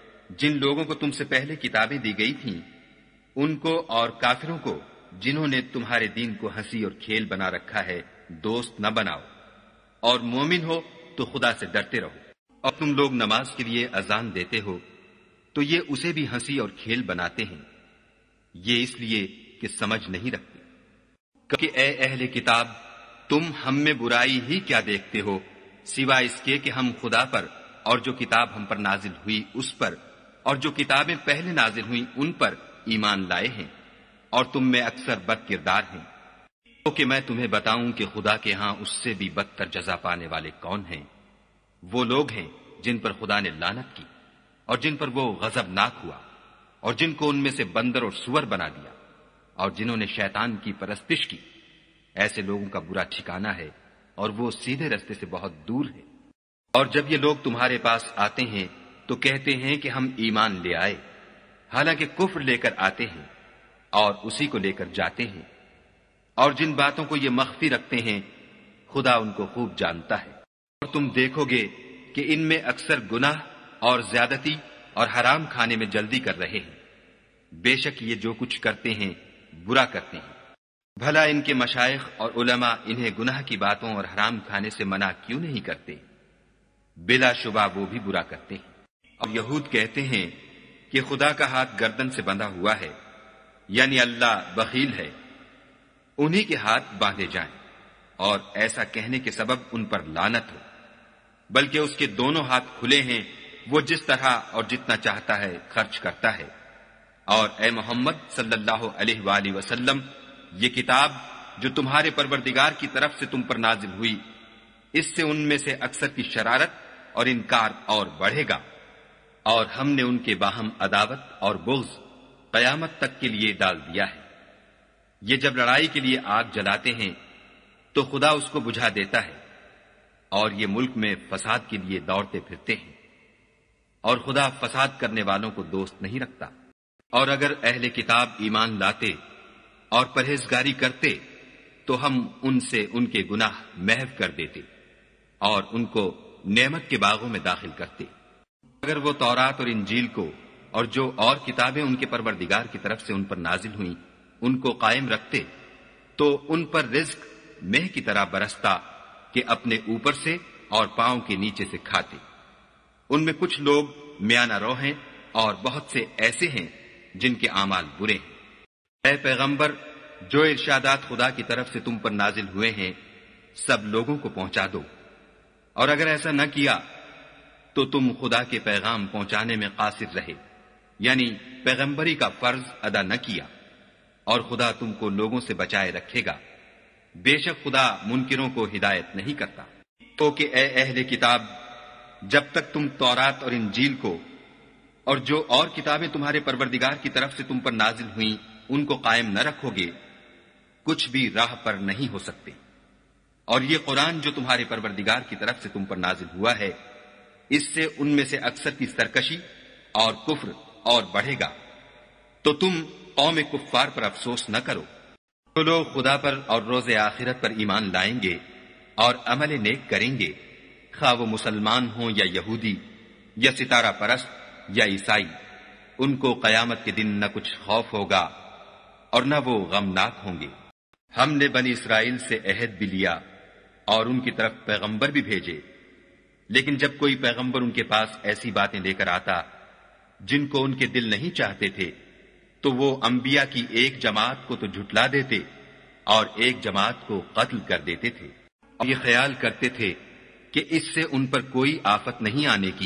جن لوگوں کو تم سے پہلے کتابیں دی گئی تھیں، ان کو اور کافروں کو جنہوں نے تمہارے دین کو ہنسی اور کھیل بنا رکھا ہے دوست نہ بناؤ، اور مومن ہو تو خدا سے ڈرتے رہو۔ اور تم لوگ نماز کے لیے اذان دیتے ہو تو یہ اسے بھی ہنسی اور کھیل بناتے ہیں، یہ اس لیے کہ سمجھ نہیں رکھتے۔ کہ اے اہل کتاب، تم ہم میں برائی ہی کیا دیکھتے ہو سوائے اس کے کہ ہم خدا پر اور جو کتاب ہم پر نازل ہوئی اس پر اور جو کتابیں پہلے نازل ہوئیں ان پر ایمان لائے ہیں، اور تم میں اکثر بد کردار ہیں۔ تو کہ میں تمہیں بتاؤں کہ خدا کے ہاں اس سے بھی بدتر جزا پانے والے کون ہیں؟ وہ لوگ ہیں جن پر خدا نے لعنت کی اور جن پر وہ غضبناک ہوا، اور جن کو ان میں سے بندر اور سور بنا دیا، اور جنہوں نے شیطان کی پرستش کی۔ ایسے لوگوں کا برا ٹھکانہ ہے، اور وہ سیدھے رستے سے بہت دور ہے۔ اور جب یہ لوگ تمہارے پاس آتے ہیں تو کہتے ہیں کہ ہم ایمان لے آئے، حالانکہ کفر لے کر آتے ہیں اور اسی کو لے کر جاتے ہیں، اور جن باتوں کو یہ مخفی رکھتے ہیں خدا ان کو خوب جانتا ہے۔ اور تم دیکھو گے کہ ان میں اکثر گناہ اور زیادتی اور حرام کھانے میں جلدی کر رہے ہیں، بے شک یہ جو کچھ کرتے ہیں برا کرتے ہیں۔ بھلا ان کے مشائخ اور علماء انہیں گناہ کی باتوں اور حرام کھانے سے منع کیوں نہیں کرتے؟ بلا شبہ وہ بھی برا کرتے ہیں۔ اور یہود کہتے ہیں کہ خدا کا ہاتھ گردن سے بندھا ہوا ہے، یعنی اللہ بخیل ہے، انہی کے ہاتھ باندھے جائیں، اور ایسا کہنے کے سبب ان پر لعنت ہو، بلکہ اس کے دونوں ہاتھ کھلے ہیں، وہ جس طرح اور جتنا چاہتا ہے خرچ کرتا ہے۔ اور اے محمد صلی اللہ علیہ وآلہ وسلم، یہ کتاب جو تمہارے پروردگار کی طرف سے تم پر نازل ہوئی، اس سے ان میں سے اکثر کی شرارت اور انکار اور بڑھے گا، اور ہم نے ان کے باہم عداوت اور بغض قیامت تک کے لیے ڈال دیا ہے۔ یہ جب لڑائی کے لیے آگ جلاتے ہیں تو خدا اس کو بجھا دیتا ہے، اور یہ ملک میں فساد کے لیے دوڑتے پھرتے ہیں، اور خدا فساد کرنے والوں کو دوست نہیں رکھتا۔ اور اگر اہل کتاب ایمان لاتے اور پرہیزگاری کرتے تو ہم ان سے ان کے گناہ محو کر دیتے اور ان کو نعمت کے باغوں میں داخل کرتے۔ اگر وہ تورات اور انجیل کو اور جو اور کتابیں ان کے پروردگار کی طرف سے ان پر نازل ہوئیں ان کو قائم رکھتے تو ان پر رزق مہ کی طرح برستا کہ اپنے اوپر سے اور پاؤں کے نیچے سے کھاتے۔ ان میں کچھ لوگ میانہ رو ہیں اور بہت سے ایسے ہیں جن کے اعمال برے ہیں۔ اے پیغمبر، جو ارشادات خدا کی طرف سے تم پر نازل ہوئے ہیں سب لوگوں کو پہنچا دو، اور اگر ایسا نہ کیا تو تم خدا کے پیغام پہنچانے میں قاصر رہے، یعنی پیغمبری کا فرض ادا نہ کیا، اور خدا تم کو لوگوں سے بچائے رکھے گا، بے شک خدا منکروں کو ہدایت نہیں کرتا۔ تو کہ اے اہل کتاب، جب تک تم تورات اور انجیل کو اور جو اور کتابیں تمہارے پروردگار کی طرف سے تم پر نازل ہوئیں ان کو قائم نہ رکھو گے کچھ بھی راہ پر نہیں ہو سکتے۔ اور یہ قرآن جو تمہارے پروردگار کی طرف سے تم پر نازل ہوا ہے، اس سے ان میں سے اکثر کی سرکشی اور کفر اور بڑھے گا، تو تم قوم کفار پر افسوس نہ کرو۔ جو لوگ خدا پر اور روز آخرت پر ایمان لائیں گے اور عمل نیک کریں گے، خواہ وہ مسلمان ہوں یا یہودی یا ستارہ پرست یا عیسائی، ان کو قیامت کے دن نہ کچھ خوف ہوگا اور نہ وہ غمناک ہوں گے۔ ہم نے بنی اسرائیل سے عہد بھی لیا اور ان کی طرف پیغمبر بھی بھیجے، لیکن جب کوئی پیغمبر ان کے پاس ایسی باتیں لے کر آتا جن کو ان کے دل نہیں چاہتے تھے تو وہ انبیاء کی ایک جماعت کو تو جھٹلا دیتے اور ایک جماعت کو قتل کر دیتے تھے، اور یہ خیال کرتے تھے کہ اس سے ان پر کوئی آفت نہیں آنے کی،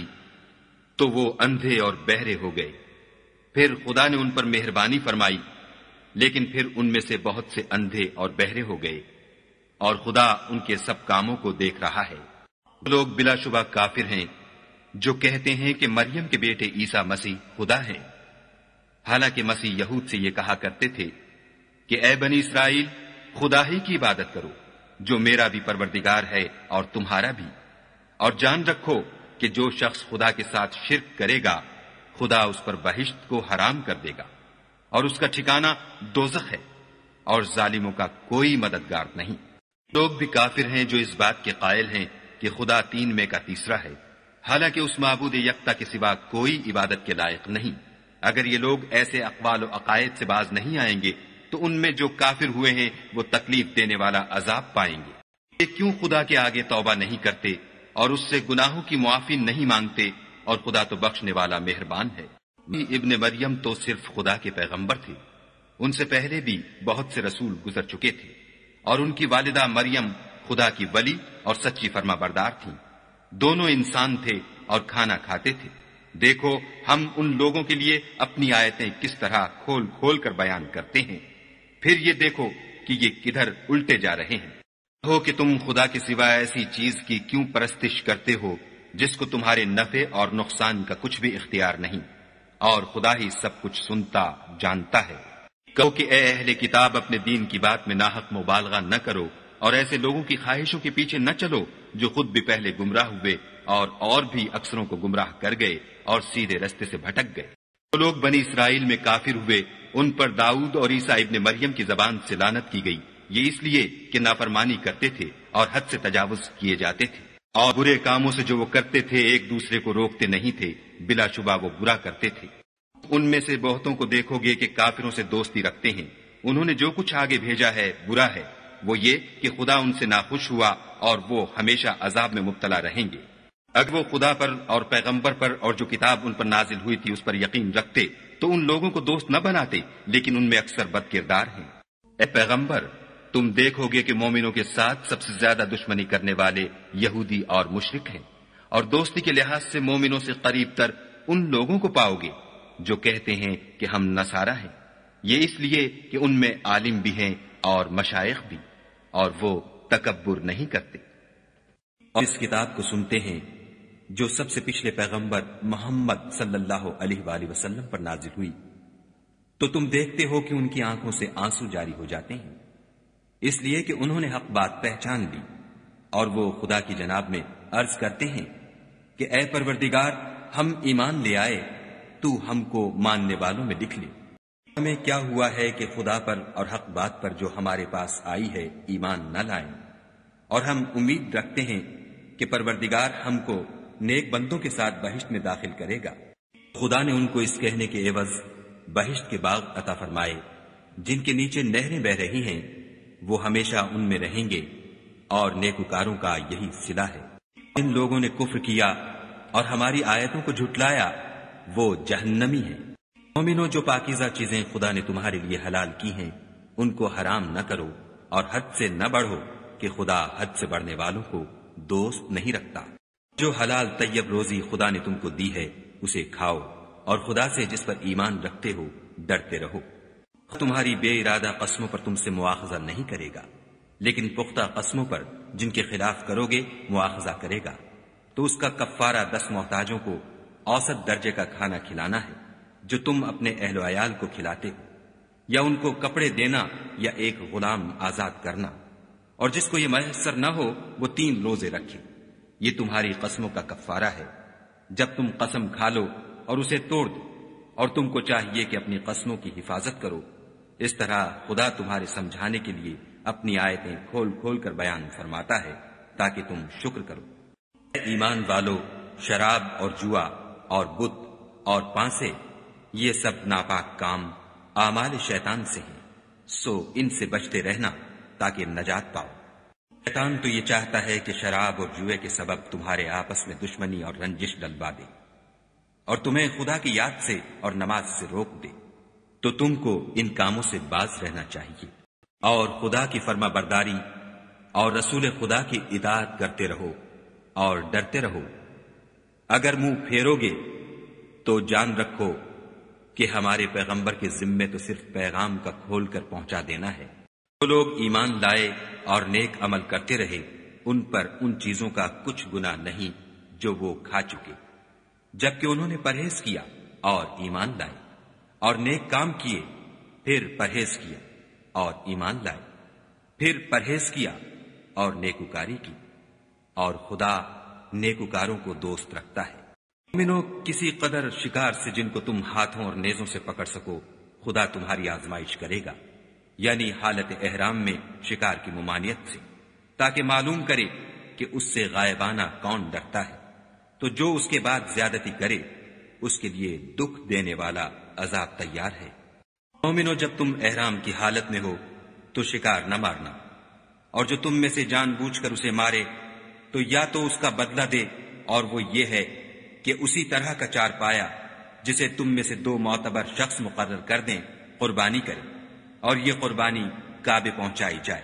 تو وہ اندھے اور بہرے ہو گئے۔ پھر خدا نے ان پر مہربانی فرمائی، لیکن پھر ان میں سے بہت سے اندھے اور بہرے ہو گئے، اور خدا ان کے سب کاموں کو دیکھ رہا ہے۔ لوگ بلا شبہ کافر ہیں جو کہتے ہیں کہ مریم کے بیٹے عیسیٰ مسیح خدا ہے، حالانکہ مسیح یہود سے یہ کہا کرتے تھے کہ اے بنی اسرائیل، خدا ہی کی عبادت کرو جو میرا بھی پروردگار ہے اور تمہارا بھی، اور جان رکھو کہ جو شخص خدا کے ساتھ شرک کرے گا خدا اس پر بہشت کو حرام کر دے گا، اور اس کا ٹھکانہ دوزخ ہے، اور ظالموں کا کوئی مددگار نہیں۔ لوگ بھی کافر ہیں جو اس بات کے قائل ہیں کہ خدا تین میں کا تیسرا ہے، حالانکہ اس معبود یکتا کے سوا کوئی عبادت کے لائق نہیں۔ اگر یہ لوگ ایسے اقوال و عقائد سے باز نہیں آئیں گے تو ان میں جو کافر ہوئے ہیں وہ تکلیف دینے والا عذاب پائیں گے۔ یہ کیوں خدا کے آگے توبہ نہیں کرتے اور اس سے گناہوں کی معافی نہیں مانگتے، اور خدا تو بخشنے والا مہربان ہے۔ ابن مریم تو صرف خدا کے پیغمبر تھے، ان سے پہلے بھی بہت سے رسول گزر چکے تھے، اور ان کی والدہ مریم خدا کی ولی اور سچی فرما بردار تھیں۔ دونوں انسان تھے اور کھانا کھاتے تھے۔ دیکھو ہم ان لوگوں کے لیے اپنی آیتیں کس طرح کھول کھول کر بیان کرتے ہیں، پھر یہ دیکھو کہ یہ کدھر الٹے جا رہے ہیں۔ ہو کہ تم خدا کے سوا ایسی چیز کی کیوں پرستش کرتے ہو جس کو تمہارے نفع اور نقصان کا کچھ بھی اختیار نہیں، اور خدا ہی سب کچھ سنتا جانتا ہے۔ کہو کہ اے اہل کتاب، اپنے دین کی بات میں ناحق مبالغہ نہ کرو، اور ایسے لوگوں کی خواہشوں کے پیچھے نہ چلو جو خود بھی پہلے گمراہ ہوئے اور اور بھی اکثروں کو گمراہ کر گئے اور سیدھے رستے سے بھٹک گئے۔ جو لوگ بنی اسرائیل میں کافر ہوئے ان پر داؤد اور عیسیٰ ابن مریم کی زبان سے لعنت کی گئی، یہ اس لیے کہ نافرمانی کرتے تھے اور حد سے تجاوز کیے جاتے تھے، اور برے کاموں سے جو وہ کرتے تھے ایک دوسرے کو روکتے نہیں تھے، بلا شبہ وہ برا کرتے تھے۔ ان میں سے بہتوں کو دیکھو گے کہ کافروں سے دوستی رکھتے ہیں، انہوں نے جو کچھ آگے بھیجا ہے برا ہے، وہ یہ کہ خدا ان سے ناخوش ہوا اور وہ ہمیشہ عذاب میں مبتلا رہیں گے۔ اگر وہ خدا پر اور پیغمبر پر اور جو کتاب ان پر نازل ہوئی تھی اس پر یقین رکھتے تو ان لوگوں کو دوست نہ بناتے، لیکن ان میں اکثر بد کردار ہیں۔ اے پیغمبر، تم دیکھو گے کہ مومنوں کے ساتھ سب سے زیادہ دشمنی کرنے والے یہودی اور مشرک ہیں، اور دوستی کے لحاظ سے مومنوں سے قریب تر ان لوگوں کو پاؤ گے جو کہتے ہیں کہ ہم نصارہ ہیں، یہ اس لیے کہ ان میں عالم بھی ہیں اور مشائخ بھی، اور وہ تکبر نہیں کرتے۔ اور اس کتاب کو سنتے ہیں جو سب سے پچھلے پیغمبر محمد صلی اللہ علیہ وآلہ وسلم پر نازل ہوئی، تو تم دیکھتے ہو کہ ان کی آنکھوں سے آنسو جاری ہو جاتے ہیں، اس لیے کہ انہوں نے حق بات پہچان لی، اور وہ خدا کی جناب میں عرض کرتے ہیں کہ اے پروردگار، ہم ایمان لے آئے، تو ہم کو ماننے والوں میں لکھ لے۔ ہمیں کیا ہوا ہے کہ خدا پر اور حق بات پر جو ہمارے پاس آئی ہے ایمان نہ لائیں، اور ہم امید رکھتے ہیں کہ پروردگار ہم کو نیک بندوں کے ساتھ بہشت میں داخل کرے گا۔ خدا نے ان کو اس کہنے کے عوض بہشت کے باغ عطا فرمائے جن کے نیچے نہریں بہ رہی ہیں، وہ ہمیشہ ان میں رہیں گے، اور نیکوکاروں کا یہی صلہ ہے۔ ان لوگوں نے کفر کیا اور ہماری آیتوں کو جھٹلایا، وہ جہنمی ہیں۔ مومنوں، جو پاکیزہ چیزیں خدا نے تمہارے لیے حلال کی ہیں ان کو حرام نہ کرو، اور حد سے نہ بڑھو کہ خدا حد سے بڑھنے والوں کو دوست نہیں رکھتا۔ جو حلال طیب روزی خدا نے تم کو دی ہے اسے کھاؤ، اور خدا سے جس پر ایمان رکھتے ہو ڈرتے رہو۔ تمہاری بے ارادہ قسموں پر تم سے مواخذہ نہیں کرے گا، لیکن پختہ قسموں پر جن کے خلاف کرو گے مواخذہ کرے گا، تو اس کا کفارہ دس محتاجوں کو اوسط درجے کا کھانا کھلانا ہے جو تم اپنے اہل و عیال کو کھلاتے ہو، یا ان کو کپڑے دینا یا ایک غلام آزاد کرنا، اور جس کو یہ میسر نہ ہو وہ تین روزے رکھے۔ یہ تمہاری قسموں کا کفارہ ہے جب تم قسم کھا لو اور اسے توڑ دو، اور تم کو چاہیے کہ اپنی قسموں کی حفاظت کرو۔ اس طرح خدا تمہارے سمجھانے کے لیے اپنی آیتیں کھول کھول کر بیان فرماتا ہے تاکہ تم شکر کرو۔ اے ایمان والو، شراب اور جوا اور بت اور پانسے، یہ سب ناپاک کام اعمال شیطان سے ہیں، سو ان سے بچتے رہنا تاکہ نجات پاؤ۔ شیطان تو یہ چاہتا ہے کہ شراب اور جوئے کے سبب تمہارے آپس میں دشمنی اور رنجش ڈلوا دے، اور تمہیں خدا کی یاد سے اور نماز سے روک دے۔ تو تم کو ان کاموں سے باز رہنا چاہیے اور خدا کی فرما برداری اور رسول خدا کی اطاعت کرتے رہو اور ڈرتے رہو۔ اگر منہ پھیرو گے تو جان رکھو کہ ہمارے پیغمبر کے ذمے تو صرف پیغام کا کھول کر پہنچا دینا ہے۔ جو لوگ ایمان لائے اور نیک عمل کرتے رہے ان پر ان چیزوں کا کچھ گناہ نہیں جو وہ کھا چکے، جبکہ انہوں نے پرہیز کیا اور ایمان لائے اور نیک کام کیے، پھر پرہیز کیا اور ایمان لائے، پھر پرہیز کیا اور نیکوکاری کی، اور خدا نیکوکاروں کو دوست رکھتا ہے۔ مومنو، کسی قدر شکار سے جن کو تم ہاتھوں اور نیزوں سے پکڑ سکو خدا تمہاری آزمائش کرے گا، یعنی حالت احرام میں شکار کی ممانعت سے، تاکہ معلوم کرے کہ اس سے غائبانہ کون ڈرتا ہے، تو جو اس کے بعد زیادتی کرے اس کے لیے دکھ دینے والا عذاب تیار ہے۔ مومنو، جب تم احرام کی حالت میں ہو تو شکار نہ مارنا، اور جو تم میں سے جان بوجھ کر اسے مارے تو یا تو اس کا بدلہ دے، اور وہ یہ ہے کہ اسی طرح کا چار پایا جسے تم میں سے دو معتبر شخص مقرر کر دیں قربانی کرے، اور یہ قربانی کعبے پہنچائی جائے،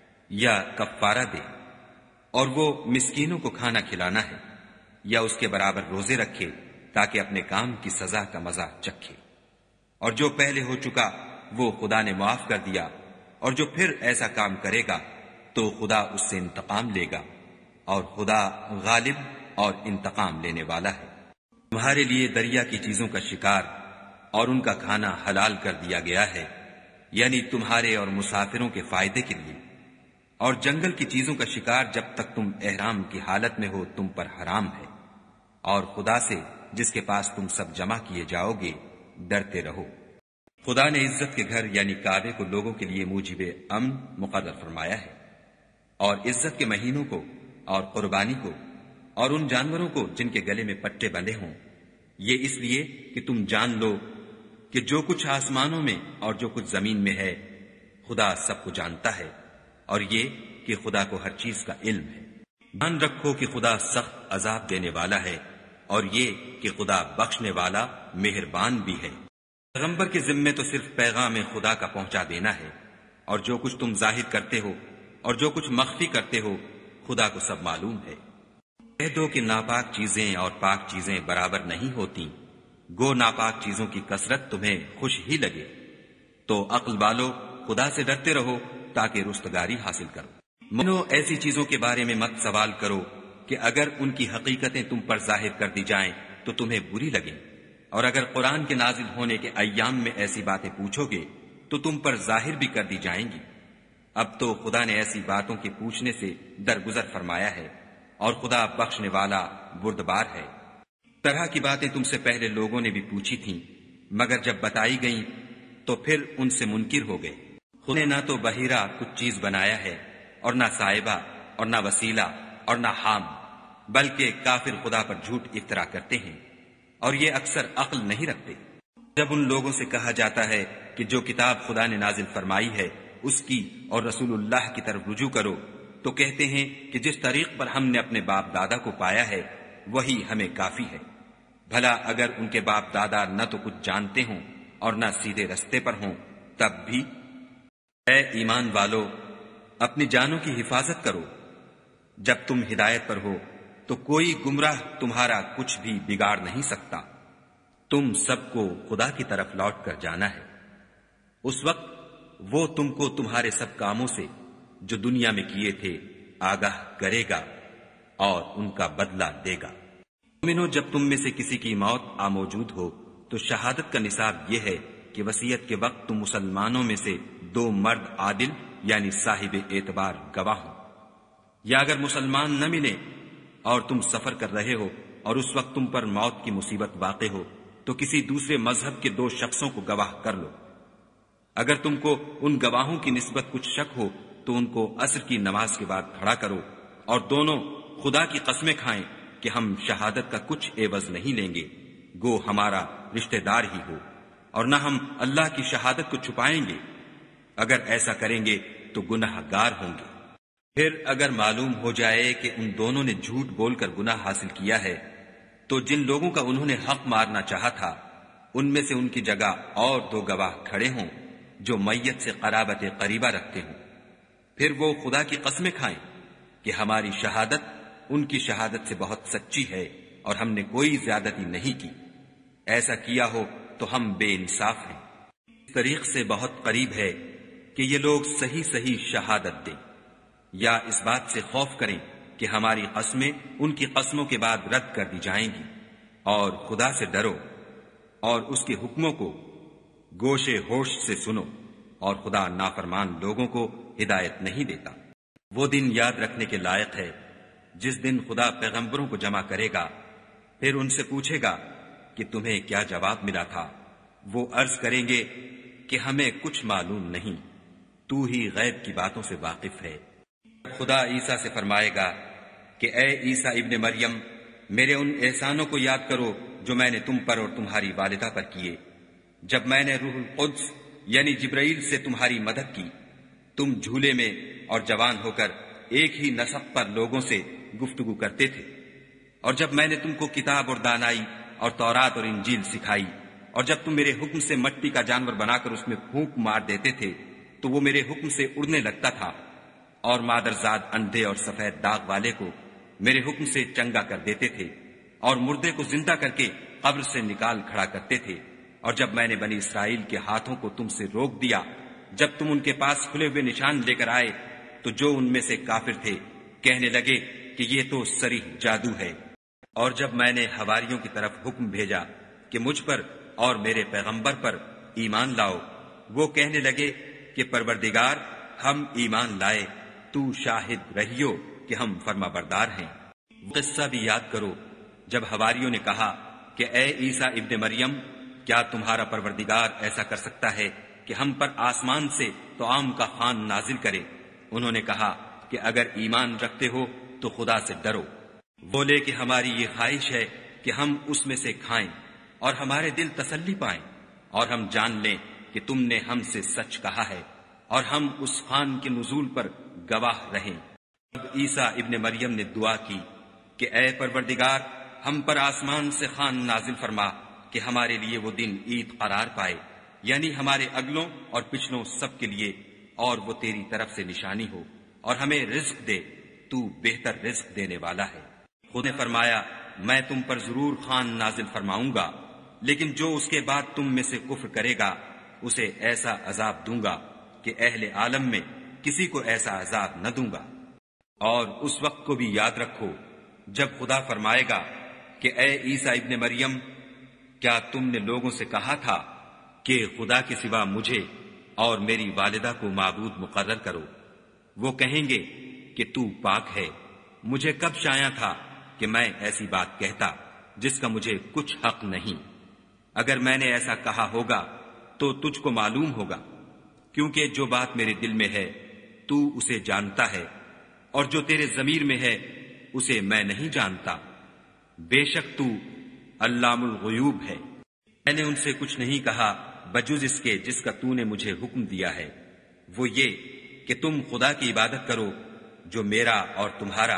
یا کفارہ دے، اور وہ مسکینوں کو کھانا کھلانا ہے، یا اس کے برابر روزے رکھے تاکہ اپنے کام کی سزا کا مزہ چکھے۔ اور جو پہلے ہو چکا وہ خدا نے معاف کر دیا، اور جو پھر ایسا کام کرے گا تو خدا اس سے انتقام لے گا، اور خدا غالب اور انتقام لینے والا ہے۔ تمہارے لیے دریا کی چیزوں کا شکار اور ان کا کھانا حلال کر دیا گیا ہے، یعنی تمہارے اور مسافروں کے فائدے کے لیے، اور جنگل کی چیزوں کا شکار جب تک تم احرام کی حالت میں ہو تم پر حرام ہے، اور خدا سے جس کے پاس تم سب جمع کیے جاؤ گے ڈرتے رہو۔ خدا نے عزت کے گھر یعنی کعبے کو لوگوں کے لیے موجب امن مقرر فرمایا ہے، اور عزت کے مہینوں کو اور قربانی کو اور ان جانوروں کو جن کے گلے میں پٹے بندھے ہوں، یہ اس لیے کہ تم جان لو کہ جو کچھ آسمانوں میں اور جو کچھ زمین میں ہے خدا سب کو جانتا ہے، اور یہ کہ خدا کو ہر چیز کا علم ہے۔ جان رکھو کہ خدا سخت عذاب دینے والا ہے، اور یہ کہ خدا بخشنے والا مہربان بھی ہے۔ پیغمبر کے ذمے تو صرف پیغام خدا کا پہنچا دینا ہے، اور جو کچھ تم ظاہر کرتے ہو اور جو کچھ مخفی کرتے ہو خدا کو سب معلوم ہے۔ کہہ دو کہ ناپاک چیزیں اور پاک چیزیں برابر نہیں ہوتی، گو ناپاک چیزوں کی کثرت تمہیں خوش ہی لگے، تو عقل والو خدا سے ڈرتے رہو تاکہ رستگاری حاصل کرو۔ منو، ایسی چیزوں کے بارے میں مت سوال کرو کہ اگر ان کی حقیقتیں تم پر ظاہر کر دی جائیں تو تمہیں بری لگیں، اور اگر قرآن کے نازل ہونے کے ایام میں ایسی باتیں پوچھو گے تو تم پر ظاہر بھی کر دی جائیں گی۔ اب تو خدا نے ایسی باتوں کے پوچھنے سے درگزر فرمایا ہے، اور خدا بخشنے والا بردبار ہے۔ طرح کی باتیں تم سے پہلے لوگوں نے بھی پوچھی تھیں، مگر جب بتائی گئیں تو پھر ان سے منکر ہو گئے۔ خدا نے نہ تو بحیرہ کچھ چیز بنایا ہے، اور نہ صاحبہ، اور نہ وسیلہ، اور نہ حام، بلکہ کافر خدا پر جھوٹ افطرا کرتے ہیں، اور یہ اکثر عقل نہیں رکھتے۔ جب ان لوگوں سے کہا جاتا ہے کہ جو کتاب خدا نے نازل فرمائی ہے اس کی اور رسول اللہ کی طرف رجوع کرو، تو کہتے ہیں کہ جس طریق پر ہم نے اپنے باپ دادا کو پایا ہے وہی ہمیں کافی ہے۔ بھلا اگر ان کے باپ دادا نہ تو کچھ جانتے ہوں اور نہ سیدھے رستے پر ہوں تب بھی؟ اے ایمان والو، اپنی جانوں کی حفاظت کرو۔ جب تم ہدایت پر ہو تو کوئی گمراہ تمہارا کچھ بھی بگاڑ نہیں سکتا۔ تم سب کو خدا کی طرف لوٹ کر جانا ہے، اس وقت وہ تم کو تمہارے سب کاموں سے جو دنیا میں کیے تھے آگاہ کرے گا اور ان کا بدلہ دے گا۔ مومنو، جب تم میں سے کسی کی موت آ موجود ہو تو شہادت کا نصاب یہ ہے کہ وصیت کے وقت تم مسلمانوں میں سے دو مرد عادل یعنی صاحب اعتبار گواہ ہوں، یا اگر مسلمان نہ ملے اور تم سفر کر رہے ہو اور اس وقت تم پر موت کی مصیبت واقع ہو تو کسی دوسرے مذہب کے دو شخصوں کو گواہ کر لو۔ اگر تم کو ان گواہوں کی نسبت کچھ شک ہو تو ان کو عصر کی نماز کے بعد کھڑا کرو، اور دونوں خدا کی قسمیں کھائیں کہ ہم شہادت کا کچھ عوض نہیں لیں گے، گو ہمارا رشتہ دار ہی ہو، اور نہ ہم اللہ کی شہادت کو چھپائیں گے۔ اگر ایسا کریں گے تو گناہ گار ہوں گے۔ پھر اگر معلوم ہو جائے کہ ان دونوں نے جھوٹ بول کر گناہ حاصل کیا ہے تو جن لوگوں کا انہوں نے حق مارنا چاہا تھا ان میں سے ان کی جگہ اور دو گواہ کھڑے ہوں جو میت سے قرابت قریبہ رکھتے ہوں، پھر وہ خدا کی قسمیں کھائیں کہ ہماری شہادت ان کی شہادت سے بہت سچی ہے اور ہم نے کوئی زیادتی نہیں کی۔ ایسا کیا ہو تو ہم بے انصاف ہیں۔ اس طریق سے بہت قریب ہے کہ یہ لوگ صحیح صحیح شہادت دیں، یا اس بات سے خوف کریں کہ ہماری قسمیں ان کی قسموں کے بعد رد کر دی جائیں گی، اور خدا سے ڈرو اور اس کے حکموں کو گوشے ہوش سے سنو، اور خدا نافرمان لوگوں کو ہدایت نہیں دیتا۔ وہ دن یاد رکھنے کے لائق ہے جس دن خدا پیغمبروں کو جمع کرے گا، پھر ان سے پوچھے گا کہ تمہیں کیا جواب ملا تھا۔ وہ عرض کریں گے کہ ہمیں کچھ معلوم نہیں، تو ہی غیب کی باتوں سے واقف ہے۔ خدا عیسیٰ سے فرمائے گا کہ اے عیسیٰ ابن مریم، میرے ان احسانوں کو یاد کرو جو میں نے تم پر اور تمہاری والدہ پر کیے، جب میں نے روح القدس یعنی جبرائیل سے تمہاری مدد کی، تم جھولے میں اور جوان ہو کر ایک ہی نسق پر لوگوں سے گفتگو کرتے تھے، اور جب میں نے تم کو کتاب اور دانائی اور تورات اور انجیل سکھائی، اور جب تم میرے حکم سے مٹی کا جانور بنا کر اس میں پھونک مار دیتے تھے تو وہ میرے حکم سے اڑنے لگتا تھا، اور مادرزاد اندھے اور سفید داغ والے کو میرے حکم سے چنگا کر دیتے تھے، اور مردے کو زندہ کر کے قبر سے نکال کھڑا کرتے تھے، اور جب میں نے بنی اسرائیل کے ہاتھوں کو تم سے روک دیا جب تم ان کے پاس کھلے ہوئے نشان لے کر آئے، تو جو ان میں سے کافر تھے کہنے لگے کہ یہ تو صریح جادو ہے۔ اور جب میں نے حواریوں کی طرف حکم بھیجا کہ مجھ پر اور میرے پیغمبر پر ایمان لاؤ، وہ کہنے لگے کہ پروردگار ہم ایمان لائے، تو شاہد رہیو کہ ہم فرما بردار ہیں۔ قصہ بھی یاد کرو جب حواریوں نے کہا کہ اے عیسیٰ ابن مریم، کیا تمہارا پروردگار ایسا کر سکتا ہے کہ ہم پر آسمان سے طعام کا خوان نازل کرے؟ انہوں نے کہا کہ اگر ایمان رکھتے ہو تو خدا سے ڈرو۔ بولے کہ ہماری یہ خواہش ہے کہ ہم اس میں سے کھائیں اور ہمارے دل تسلی پائیں، اور ہم جان لیں کہ تم نے ہم سے سچ کہا ہے، اور ہم اس خوان کے نزول پر گواہ رہیں۔ اب عیسیٰ ابن مریم نے دعا کی کہ اے پروردگار، ہم پر آسمان سے خوان نازل فرما کہ ہمارے لیے وہ دن عید قرار پائے، یعنی ہمارے اگلوں اور پچھلوں سب کے لیے، اور وہ تیری طرف سے نشانی ہو، اور ہمیں رزق دے، تو بہتر رزق دینے والا ہے۔ خود نے فرمایا میں تم پر ضرور خوان نازل فرماؤں گا، لیکن جو اس کے بعد تم میں سے کفر کرے گا اسے ایسا عذاب دوں گا کہ اہل عالم میں کسی کو ایسا عذاب نہ دوں گا۔ اور اس وقت کو بھی یاد رکھو جب خدا فرمائے گا کہ اے عیسیٰ ابن مریم، کیا تم نے لوگوں سے کہا تھا کہ خدا کے سوا مجھے اور میری والدہ کو معبود مقرر کرو؟ وہ کہیں گے کہ تو پاک ہے، مجھے کب شایع تھا کہ میں ایسی بات کہتا جس کا مجھے کچھ حق نہیں۔ اگر میں نے ایسا کہا ہوگا تو تجھ کو معلوم ہوگا، کیونکہ جو بات میرے دل میں ہے تو اسے جانتا ہے، اور جو تیرے ضمیر میں ہے اسے میں نہیں جانتا۔ بے شک تو علام الغیوب ہے۔ میں نے ان سے کچھ نہیں کہا بجز اس کے جس کا تو نے مجھے حکم دیا ہے، وہ یہ کہ تم خدا کی عبادت کرو جو میرا اور تمہارا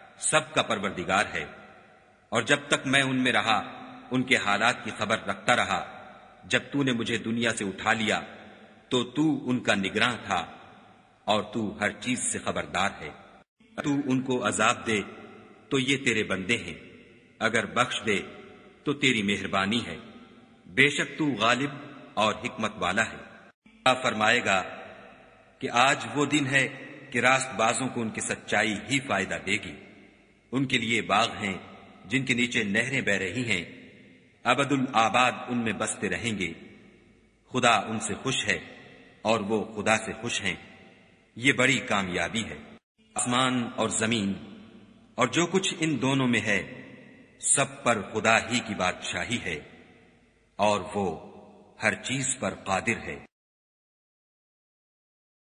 سب کا پروردگار ہے۔ اور جب تک میں ان میں رہا ان کے حالات کی خبر رکھتا رہا۔ جب تو نے مجھے دنیا سے اٹھا لیا تو تو ان کا نگراں تھا، اور تو ہر چیز سے خبردار ہے۔ تو ان کو عذاب دے تو یہ تیرے بندے ہیں، اگر بخش دے تو تیری مہربانی ہے، بے شک تو غالب اور حکمت والا ہے۔ اللہ فرمائے گا کہ آج وہ دن ہے کہ راست بازوں کو ان کی سچائی ہی فائدہ دے گی۔ ان کے لیے باغ ہیں جن کے نیچے نہریں بہ رہی ہیں، ابد الآباد ان میں بستے رہیں گے۔ خدا ان سے خوش ہے اور وہ خدا سے خوش ہیں، یہ بڑی کامیابی ہے۔ آسمان اور زمین اور جو کچھ ان دونوں میں ہے سب پر خدا ہی کی بادشاہی ہے، اور وہ ہر چیز پر قادر ہے۔